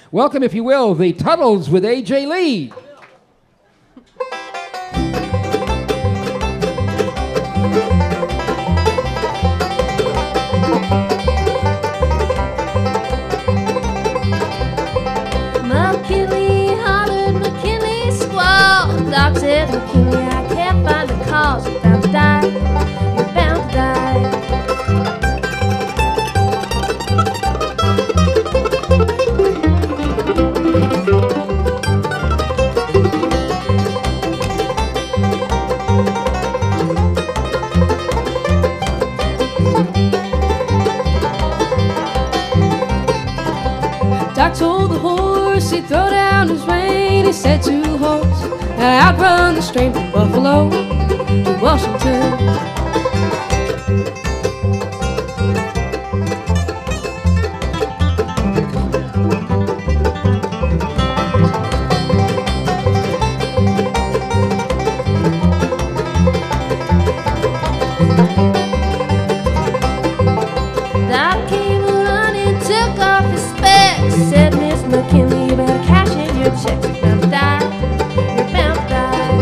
Welcome, if you will, the Tuttles with A.J. Lee. McKinley hollered, McKinley squalled. Doc said, McKinley, I can't find the cause. You're bound to die. You're bound to die. Doc told the horse he'd throw down his rein. He said to the horse, outrun the strain from Buffalo to Washington. Doc came running, took off his specs, said, Miss McKinley, you better cash in your checks. You're bound to die. You're bound to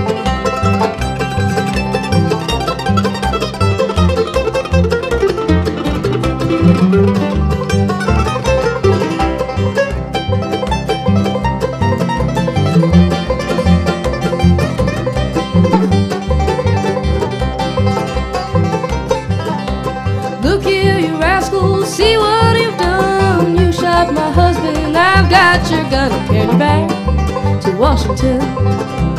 Look here, you rascal, see what you've done. You shot my husband, I've got your gun. I'm carrying you back to Washington.